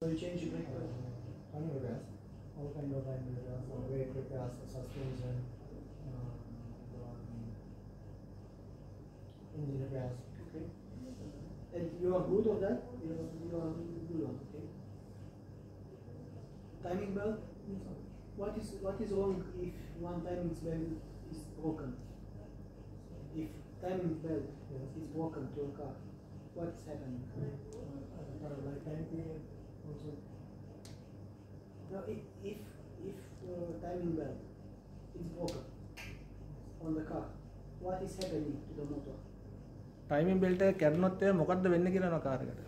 So you change your brake pad? Timing repairs, all kind of timing repairs, brake repairs, suspension, engine repairs. Okay. And you are good on that? You are good on, okay. Timing belt? What is wrong if one timing belt is broken? If timing belt is broken to a car, what is happening? Lifetime period also. No, if timing belt is broken on the car, what is happening to the motor? Timing belt එක කැඩුනොත් ඒ මොකද්ද වෙන්නේ කියලා නෝ car එකට.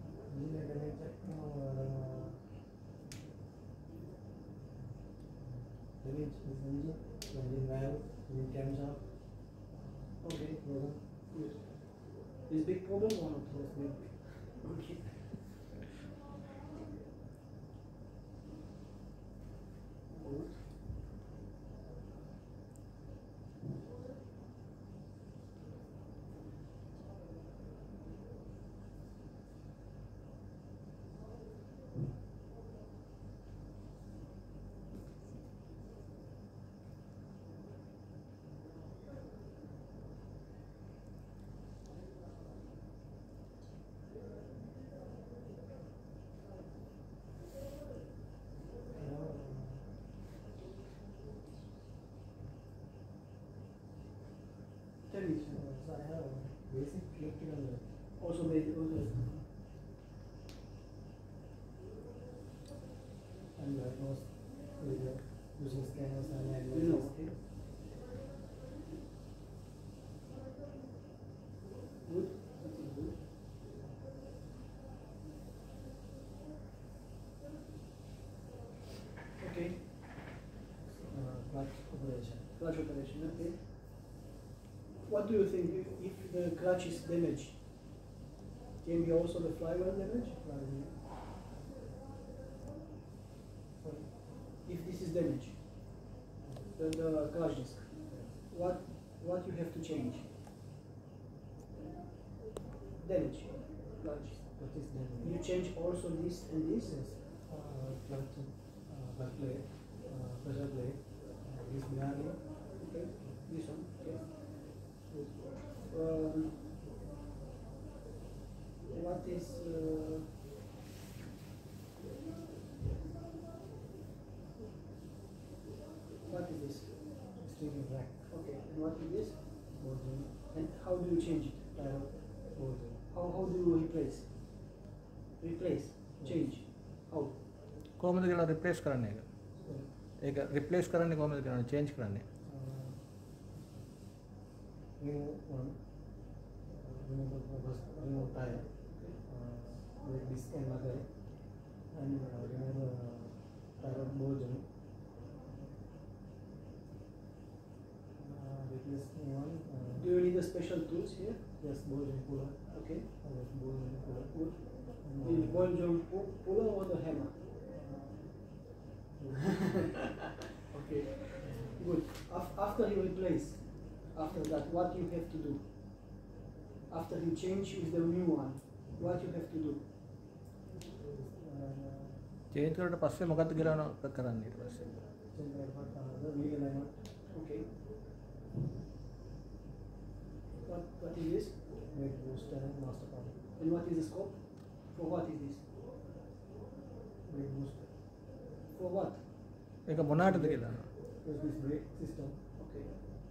Damage engine valve, engine camshaft. Okay. Good. Is big problem or not? Yes, big. Okay. Good. Tell me. So I have basic electrical knowledge. Also made I'm diagnosed with using scanners and you know, okay. Good. That is good. Okay. clutch operation. Clutch operation, okay. What do you think if the clutch is damaged? Can be also the flywheel damage? Sorry. If this is damaged, the clutch disc, what you have to change? Damage, clutch. Clutch is damaged. You change also this and this? Yes. Clutch plate, pressure plate, this bearing. Okay, this one, okay. Good. What is this? Steering rack. Okay, and what is this? Boarding. And how do you change it? Tire. Boarding. How do you replace? Replace, change. How? කොහොමද කියලා replace කරන්නේ ඒක? ඒක replace කරන්නේ කොහොමද කියලා change කරන්නේ? Remove one. Remove tire. Brake disc and mother. And remove tire boarding. Replace one. Do you need a special tools here? Yes, boarding puller. Okay. Yes, boarding puller. Good. The ball joint puller or the hammer? Okay. Good. After you replace, after that, what you have to do? After you change with the new one, what you have to do? Change කරලා පස්සේ මොකද්ද කියලා කරන්නේ ඊට පස්සේ? Change the wheel alignment. Okay. What is this? Brake booster and master pump. And what is the scope? For what is this? Brake booster. For what? ඒක මොනකටද කියලා? Because this brake system. Okay.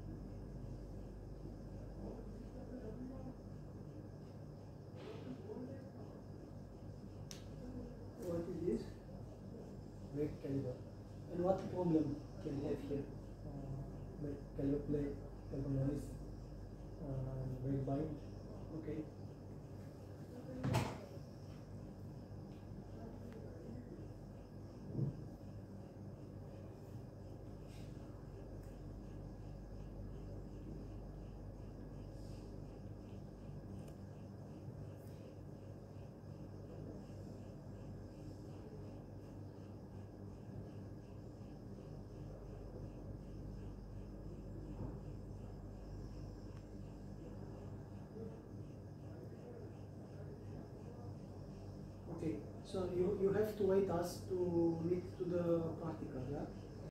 What is this? Brake caliper. And what problem can you have here? Brake caliper plate, caliper noise, brake bind. Okay. So you have to wait us to meet to the